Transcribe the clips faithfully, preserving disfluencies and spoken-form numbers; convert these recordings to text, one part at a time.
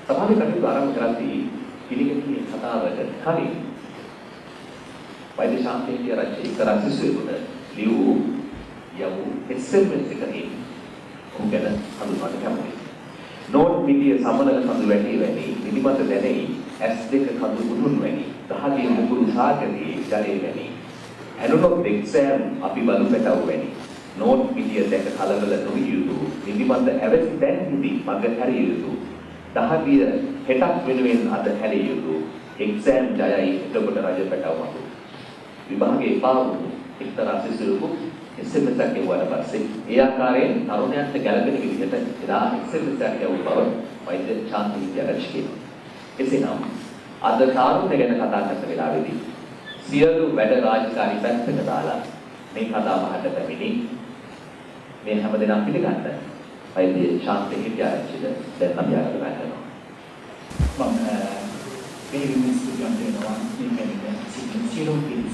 සමහර කටයුතු ආරම්භ කරද්දී පිළිගන්නේ කතාවට කලින් වෛද්‍ය ශාස්ත්‍රයේ රචිත කරසිසුවේකට ලියූ යවු එස් එම් එස් එකකින් උගල හඳුන්වන්න කැමතියි. නෝට් මිදිය සමනල කඳු වැටි වැනි නිදිමත දැනෙයි ඇස් දෙක කඳු උඩුන් වැනි දහදිය මුගුරු සාගරයේ ජලයේ වැනි ඇනුනොත් එක්සෑම් අපි බලු පැටව වැනි නෝට් මිදිය දැක කලබල නොවිය යුතු නිදිමත ඇවැසි දැන් හිඳි මග හැරිය යුතු දහදිය හෙටක් වෙනුවෙන් අද හැරිය යුතු එක්සෑම් ජයයි එතකොට රජ පැටව මතු විභාගයේ පාවුණු එක්තරා සිසුවෙකු එස් එම් එස් එකක් ගෙවුවාට පස්සේ ඒ ආකාරයෙන් තරුණයන්ට ගැළපෙන විදිහට එදා එස් එම් එස් එකක් ගෙවුව බව වෛද්‍ය ශාන්ති විද්‍යාලය කියනවා. එසේනම් අද තරුණ ගැන කතා කරන වෙලාවේදී සියලු වැඩ රාජකාරී පැත්තක දාලා මේ කතා බහට පැමිණි මේ හැමදෙනාම පිළිගන්න වෛද්‍ය ශාන්ති විද්‍යාලයද දැන් අපි ආරම්භ කරනවා. මම මේ විශ්වවිද්‍යාලය දෙනවා මේ කියන්නේ සිතින් පිළිස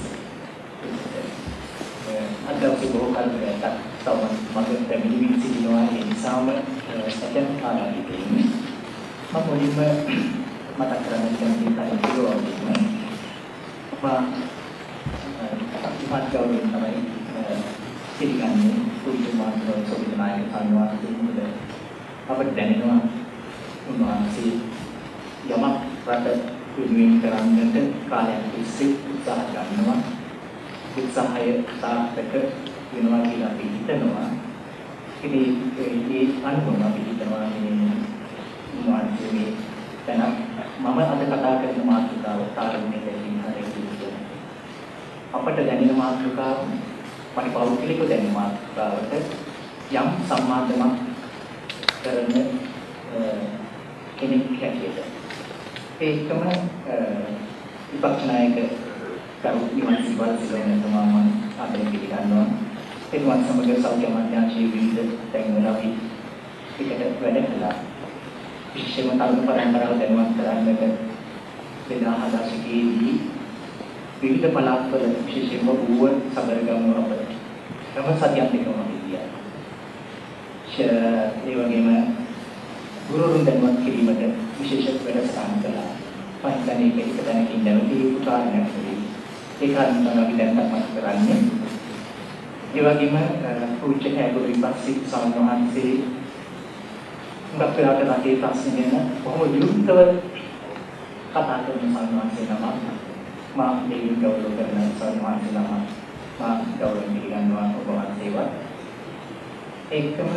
අද අපි බොහෝ කාලයකට තව මම පැමිණි සිටිනවා ඒ නිසාම සැකයන් කාලාවදී මම මුලින්ම මතක් කරගන්න කැමති කාරණා මම අපිට ගෞරවයෙන් තමයි පිළිගන්නේ කුරුමාන්තර සොබිනායක සම්මානයේ අපිට දැනෙනවා උන්වහන්සේ යමක් රට වෙනුවෙන් කරන්නට කාලයක් තිස්සේ උත්සාහ ගන්නවා උත්සාහය සාර්ථක වෙනවා කියලා අපි හිතනවා. ඉතින් ඒ අනුගමන අපි හිතනවා මේ උන්වහන්සේ මේ දැන් මම අද කතා කරන මාතෘකාව තාරණය දෙකින් හරියට අපට දැනෙන මාතෘකාව මම පෞද්ගලිකව දැනෙන මාතෘකාවට යම් සම්මාදමක් කරන කෙනෙක් හැටියට ඒකම විපක්ෂ නායක කරු නිවන් සිවල් සිලෝන තමයි අපේ පිළිගන්නවා ඒකවත් සමග සෞඛ්‍ය අමාත්‍යාංශයේ විවිධ තැන්වල අපි එකට වැඩ කළා විශේෂයෙන්ම තරුණ පරම්පරාව දැනුවත් කරන්නට දෙදහස් දශකයේදී විවිධ පළාත්වල විශේෂයෙන්ම ඌව සබරගම අපර තම සතියක් දෙකම හිටියා. ඒ වගේම ගුරුවරුන් දැනුවත් කිරීමට විශේෂ වැඩසටහන් කළා. පන්සලේ මේක දැනකින් නැවතී උදාහරණයක් දෙයි. ඒ කාරණා තමයි අපි දැන් මතක් කරන්නේ. ඒ වගේම පූජ්‍ය කැගොඩ විපස්සී සම්මානසේ අපේ රටේ ප්‍රශ්න ගැන බොහොම විරුද්ධව කතා කරන සම්මානසේ නම මා මේ ගෞරව කරන සම්මානසේ නම මා ගෞරවයෙන් පිළිගන්නවා ඔබ වහන්සේවත් ඒකම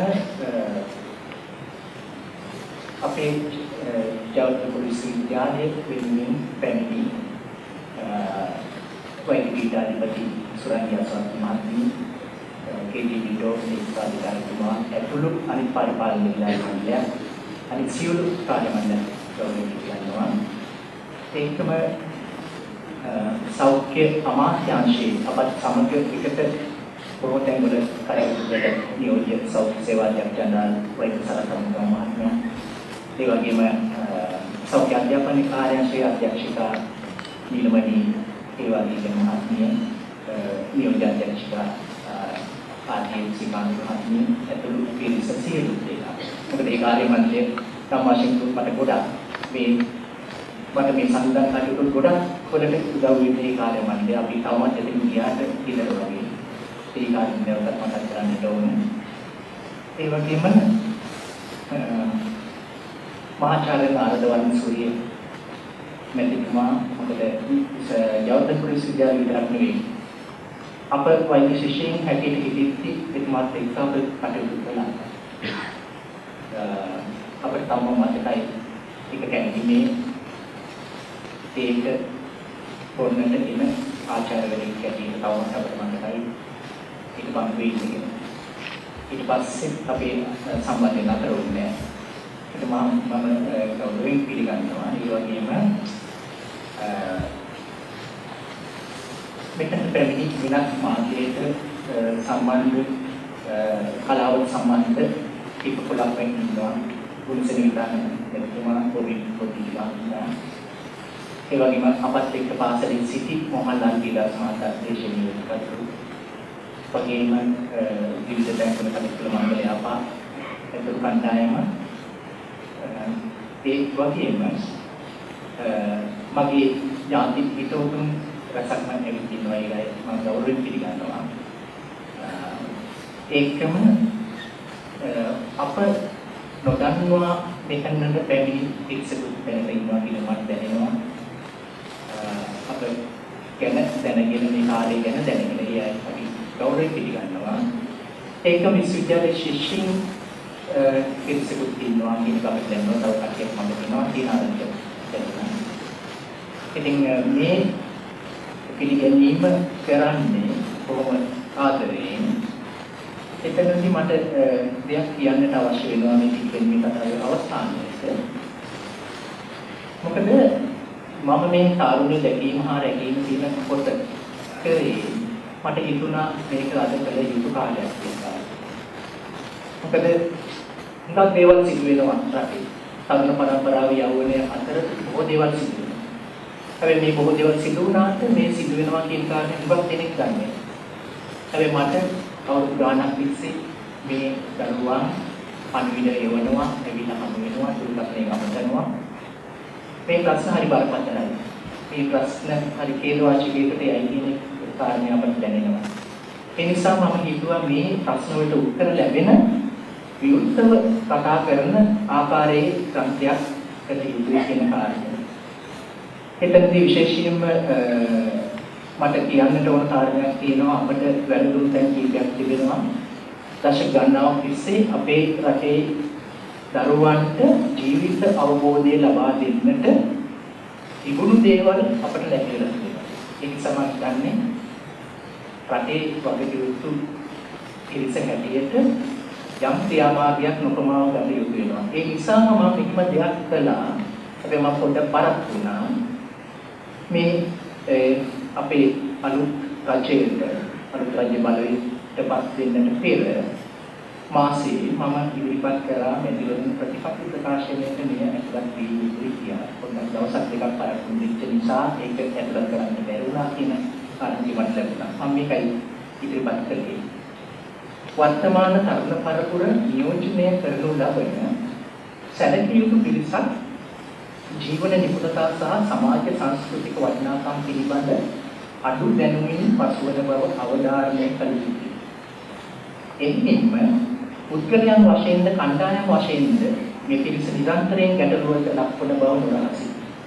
අපේ ජාතික පොලිස් විද්‍යාලයේ වෙනුවෙන් පැමිණි වෛද්‍ය පීඨාධිපති සුරංගියා ස්වාමීන් වහන්සේ කේජීබී ඩෝක්ටර් සාධිකාරතුමා ඇතුළු අනිත් පරිපාලන නිලධාරීන්ලා අනිත් සියලු කාර්ය මණ්ඩල ගෞරවයෙන් පිළිගන්නවා. ඒකම සෞඛ්‍ය අමාත්‍යාංශයේ අපත් සමග එකට බොහෝ තැන්වල කටයුතු නියෝජ්‍ය සෞඛ්‍ය සේවා ජනරාල් වෛද්‍ය සරසම් මහත්මයා ඒ වගේම සෞඛ්‍ය අධ්‍යාපන කාර්යාංශයේ අධ්‍යක්ෂිකා නීලමණී ඒ වගේම මහත්මිය නියෝජ්‍ය අධ්‍යක්ෂිකා ආදී සිපාන් මහත්මිය ඇතුළු පිරිස සියලු දෙනා. මොකද ඒ කාර්ය මණ්ඩලයේ තම වශයෙන් මට ගොඩක් මේ මට මේ සංවිධාන කටයුතු ගොඩක් වලට උදව් වෙන මේ කාර්ය මණ්ඩලය අපි තවමත් එතන ගියාට ඉතල වගේ ඒ කාර්ය මණ්ඩලයට මතක් කරන්න ඕනේ. ඒ වගේම මහාචාර්ය නාරදවර්ණ සූරිය මෙතුමා මොකද ජාතික පොලිස් විද්‍යාලය විතරක් නෙවෙයි අප වෛද්‍ය ශිෂ්‍යයන් හැටියට හිටිද්දී එතුමාත් එක්ක අප කටයුතු කළා. අපිට තම මතකයි එක කැන්ටිනේ ඒක පොන්නට එන ආචාර්යවරයෙක් හැටියට තවමත් අපිට මතකයි ඊට පස්සේ ඉන්නේ. ඊට පස්සේ අපේ සම්බන්ධය නතර වුණේ නැහැ. ඒක මම මම ගෞරවයෙන් පිළිගන්නවා. ඒ වගේම මෙතන පැමිණි වෙනත් මාධ්‍යයට සම්බන්ධ කලාවට සම්බන්ධ කීප පොළක් වෙන්නවා. පුරුෂ නිවිතන එතුමා පොඩි පොඩි වාන්නා. ඒ වගේම අපත් එක්ක පාසලේ සිටි මොහල්ලාල් ගිලාස් මහතා දේශනීය කටයුතු. වගේම විවිධ තැන්වල කටයුතු මණ්ඩලය අපා එතුළු කණ්ඩායම ඒ වගේම මගේ ඥාති හිතවතුන් රසක් මම ඇවිත් ඉන්නවා ඒකයි මම ගෞරවයෙන් පිළිගන්නවා. ඒකම අප නොදන්නවා මෙතනට පැමිණි එක්සකුත් දැනට ඉන්නවා කියලා මට දැනෙනවා. අප ගැන දැනගෙන මේ කාලය ගැන දැනගෙන ඒ අය අපි ගෞරවයෙන් පිළිගන්නවා. ඒකම විශ්වවිද්‍යාලයේ ශිෂ්‍යයින් එක්සකුත් ඉන්නවා කියන එක අපිට දැනනවා. තව කට්ටියක් මම කියනවා කියන ආරම්භය දැනගන්න. ඉතින් මේ පිළිගැනීම කරන්නේ කොහොම ආදරයෙන් එතනදී මට දෙයක් කියන්නට අවශ්‍ය වෙනවා මේ ටිකෙන් මේ කතාවේ අවසානයේදී. මොකද මම මේ කාරුණ්‍ය දැකීම හා රැකීම කියන කොට කරේ මට හිතුණා මේක අද කළ යුතු කාර්යයක් කියලා. මොකද හුඟක් දේවල් සිදු වෙනවා රටේ. තරුණ පරම්පරාව යෞවනය අතර බොහෝ දේවල් සිදු වෙනවා. හැබැයි මේ බොහෝ දේවල් සිදු වුණාට මේ සිදු වෙනවා කියන කාරණේ හුඟක් දෙනෙක් දන්නේ නැහැ. හැබැයි මට අවුරුදු ගානක් තිස්සේ මේ දරුවන් පණිවිඩ යවනවා, ඇවිල්ලා හමු වෙනවා, දුර්ලභණය ගමනවා. මේ ප්‍රශ්න හරි බරපතලයි. මේ ප්‍රශ්න හරි කේන්ද්‍රවාචිකයකට යයි කියන කාරණේ අපට දැනෙනවා. ඒ නිසා මම හිතුවා මේ ප්‍රශ්න වලට උත්තර ලැබෙන විවෘතව කතා කරන ආකාරයේ ග්‍රන්ථයක් කළ යුතුයි කියන කාරණය. එතනදී විශේෂයෙන්ම මට කියන්නට ඕන කාරණයක් තියෙනවා අපිට වැරදුණු තැන් කීපයක් තිබෙනවා. දශක ගණනාවක් තිස්සේ අපේ රටේ දරුවන්ට ජීවිත අවබෝධය ලබා දෙන්නට තිබුණු දේවල් අපිට ලැබිලා තියෙනවා. ඒක සමහර ගන්නේ රටේ වගකීතු ඉරිස හැටියට යම් ක්‍රියාමාර්ගයක් නොපමාව ගත යුතු වෙනවා. ඒ නිසාම මම මෙහිම දෙයක් කළා. හැබැයි මම පොඩ්ඩක් පරක් වුණා. මේ අපේ අලුත් රජයට අලුත් රජ බලවේගයටපත් වෙන්නට පෙර මාසයේ මම ඉදිරිපත් කරා මෙදිවන ප්‍රතිපත්ති ප්‍රකාශනයට මෙය ඇතුළත් වී යුතුයි කියලා. පොඩ්ඩක් දවසක් දෙකක් පරක් වුණිච්ච නිසා ඒක ඇතුළත් කරන්න බැරි වුණා කියන කාරණේ මට ලැබුණා. මම මේකයි ඉදිරිපත් කළේ. වර්තමාන තරුණ පරපුර නියෝජනය කරනු ලබන සැලකිය යුතු පිරිසක් ජීවන නිපුණතා සහ සමාජ සංස්කෘතික වටිනාකම් පිළිබඳ අඩු දැනුමින් පසුවන බව අවධාරණය කළ යුතුයි. එනින්ම පුද්ගලයන් වශයෙන්ද කණ්ඩායම් වශයෙන්ද මේ පිරිස නිරන්තරයෙන් ගැටලුවකට ලක්වන බව නොරහසි.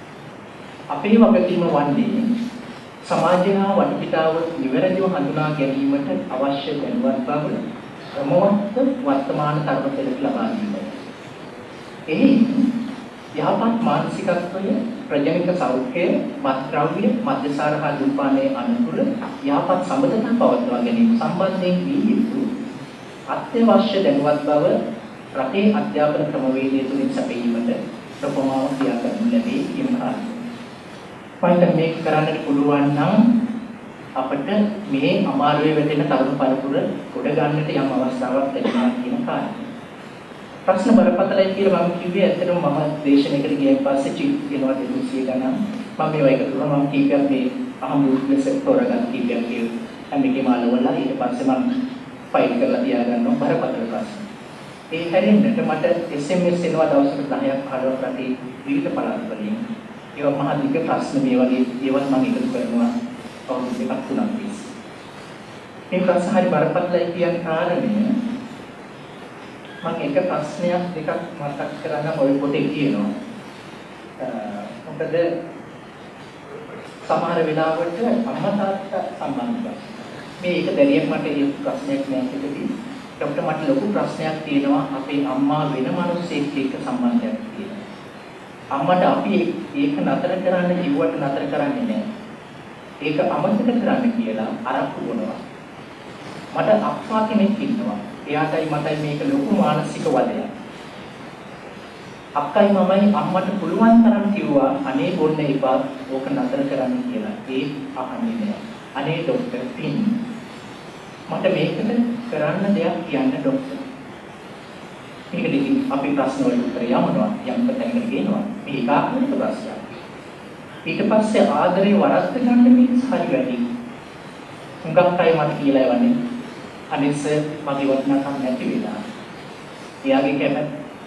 අපේ වගකීම වන්නේ සමාජය හා වටපිටාව නිවැරදිව හඳුනා ගැනීමට අවශ්‍ය දැනුවත් බව ප්‍රමෝද වර්තමාන තරුණ පෙළට ලබා දීමයි. එහි යහපත් මානසිකත්වය, ප්‍රජනික සෞඛ්‍යය, මත්ද්‍රව්‍ය, මද්යසාර හා දුම්පානයේ අනුකූල යහපත් සම්බන්ධතා පවත්වා ගැනීම සම්බන්ධයෙන් වී යුතු අත්‍යවශ්‍ය දැනුවත් බව රටේ අධ්‍යාපන ක්‍රමවේදය තුළින් සැපයීමට ප්‍රපමාව ක්‍රියා කරනු ලැබේ කියන කාරණය. පයින්ට මේක කරන්නට පුළුවන් නම් අපිට මේ අමාරුවේ වැටෙන තරුණ පරපුර ගොඩ ගන්නට යම් අවස්ථාවක් ලැබෙනවා කියන කාරණය. ප්‍රශ්න බරපතලයි කියලා මම කිව්වේ ඇත්තටම මම දේශනයකට ගියන් පස්සේ චිත් වෙනවා දෙතුන්සිය ගණන් මම මේවා එකතු කරලා මම කීපයක් මේ අහඹු ලෙස තෝරගන්න කීපයක් කිව්ව හැම එකේම අලවලා ඊට පස්සේ මම ෆයිල් කරලා තියාගන්නවා බරපතල ප්‍රශ්න. ඒ හැරෙන්නට මට එස් එම් එස් එනවා දවසකට දහයක් පහළොවක් රටේ විවිධ පළාත් වලින් ඒවා මහ දිග ප්‍රශ්න මේ වගේ ඒවත් මම එකතු කරනවා අවුරුදු දෙකක් තුනක් තිස්සේ. මේ ප්‍රශ්න හරි බරපතලයි කියන කාරණය මම එක ප්‍රශ්නයක් දෙකක් මතක් කරගන්න ඔය පොතේ කියනවා. මොකද සමහර වෙලාවට අම්මා තාත්තා සම්බන්ධව මේ එක දැරියක් මට ඒ ප්‍රශ්නයක් නෑ කිව්වදී ડોක්ටර් මට ලොකු ප්‍රශ්නයක් තියෙනවා අපේ අම්මා වෙන මිනිස්සෙක් එක්ක සම්බන්ධයක් තියෙනවා. අම්මට අපි ඒක නතර කරන්න කිව්වට නතර කරන්නේ නෑ. ඒක අමතක කරන්න කියලා අරක්කු බොනවා. මට අක්කා කෙනෙක් ඉන්නවා. එයාටයි මටයි මේක ලොකු මානසික වදයක්. අක්කයි මමයි අම්මට පුළුවන් තරම් කිව්වා අනේ බොන්න එපා ඕක නතර කරන්න කියලා. ඒ අහන්නේ නෑ. අනේ ડોක්ටර් පින් මට මේකට කරන්න දෙයක් කියන්න ડોක්ටර්. මේකදී අපි ප්‍රශ්න වලට උත්තර යමනවා යම් පැත්තකට ගේනවා. මේ ඒකාත්මික ප්‍රශ්නයක්. ඊට පස්සේ ආදරේ වරද්ද ගන්න මිනිස් හරි වැඩි. හුඟක් අය මට කියලා යවන්නේ අනිත් මගේ වටිනාකම් නැති වෙලා. එයාගේ කැමැත්ත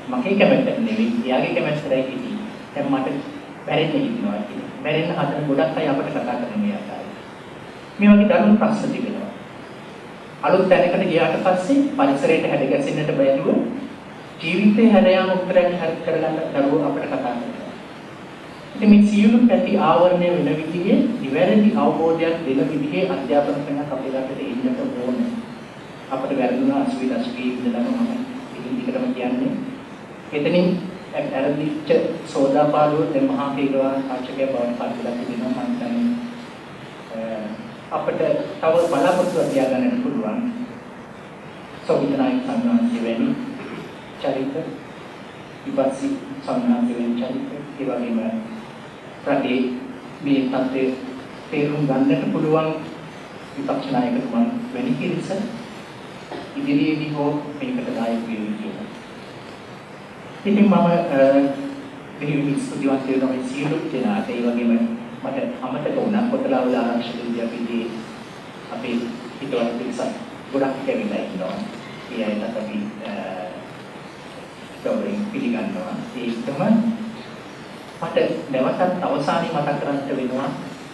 මගේ කැමැත්ත නෙවෙයි, එයාගේ කැමැත්තයි කිවි. දැන් මට බැරෙන්නේ ඉන්නවා කියලා. බැරෙන්න හදන ගොඩක් අය අපිට කතා කරන මේ ආකාරය. මේ වගේ දරුණු ප්‍රශ්න තිබෙනවා. අලුත් තැනකට ගියාට පස්සේ පරිසරයට හැදගැසෙන්නට බැරුව ජීවිතේ හැර යාම උත්තරයක් හරි කරගන්න දරුවෝ අපිට කතා කරනවා. ඉතින් මේ සියලු පැති ආවරණය වෙන විදිහේ නිවැරදි අවබෝධයක් දෙන විදිහේ අධ්‍යාපන ක්‍රමයක් අපේ රටේ ඉන්නට ඕනේ. අපිට වැරදුනා අසුවි දශකයේ ඉඳලම මම ඉතින් ටිකටම කියන්නේ එතනින් ඇරදිච්ච සෝදාපාලුව දැන් මහා කීලවාන ආචාර්ය බවට පත් වෙලා තිබෙනවා මම හිතන්නේ අපිට තව බලාපොරොත්තු තියාගන්නට පුළුවන් සෝවිතනායි සංග්‍රහය වෙනි චරිත විපස්සී සංග්‍රහය වෙනි චරිත ඒ වගේම රටේ මේ තත්ත්වයේ තේරුම් ගන්නට පුළුවන් විපක්ෂ නායකතුමන් වෙනි කිරිස ඉදිරියේදී හෝ මේකට දායක වෙන්න කියලා. ඉතින් මම මෙහි ස්තුතිවන්ත වෙනවා මේ සියලු දෙනාට. ඒ වගේම මට අමතක වුණා කොතලාවල ආරක්ෂක විද්‍යාපීඨයේ අපේ හිතවත් පිරිසක් ගොඩක් කැවිලා ඉන්නවා. ඒ අයත් අපි ගෞරවයෙන් පිළිගන්නවා. ඒකම මට නැවතත් අවසානයේ මතක් කරගන්න වෙනවා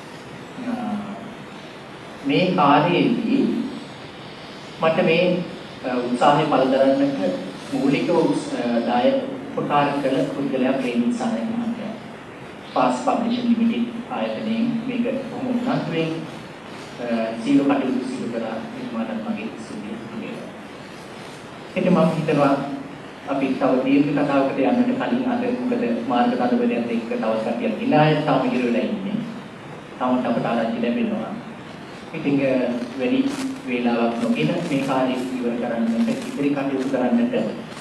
මේ කාර්යයේදී මට මේ උත්සාහය පළදරන්නට මූලික දායක උපකාර කළ පුද්ගලයා ප්‍රේමසාරය මහත්තයා. පාස් පබ්ලිෂින් ලිමිටඩ් ආයතනයෙන් මේක බොහොම උනන්දුවෙන් සීල කටයුතු සිදු කරලා එතුමාට මගේ ස්තුතිය දෙනවා. ඉතින් මම හිතනවා අපි තව දීර්ඝ කතාවකට යන්නට කලින් අද මොකද මාර්ග තදබලයත් එක්ක තවත් කටියක් ඉලාය තාම ඉරවිලා ඉන්නේ. තාමත් අපට ආරංචි ලැබෙනවා. ඉතින් වැඩි වේලාවක් නොගෙන මේ කාර්යය ඉවර කරන්නට ඉදිරි කටයුතු කරන්නට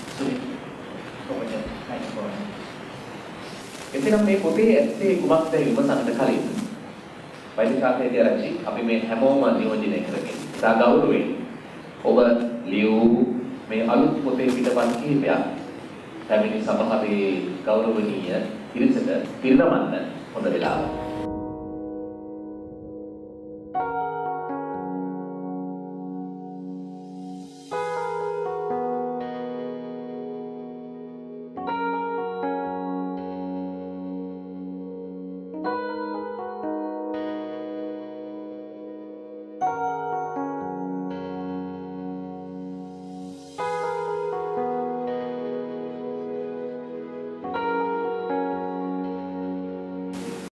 ඔබට අයිතියි. එතනම් මේ පොතේ ඇත්තේ කුමක්ද විමසන්නට කලින් වෛද්‍යශාස්ත්‍රයේ ආරච්චි අපි මේ හැමෝම නියෝජනය කරගෙන ඉතා ගෞරවයෙන් ඔබ ලියූ මේ අලුත් පොතේ පිටපත් කිහිපයක් පැමිණි සභාවේ ගෞරවනීය පිරිසට පිරිනමන්න හොඳ වෙලාවක්.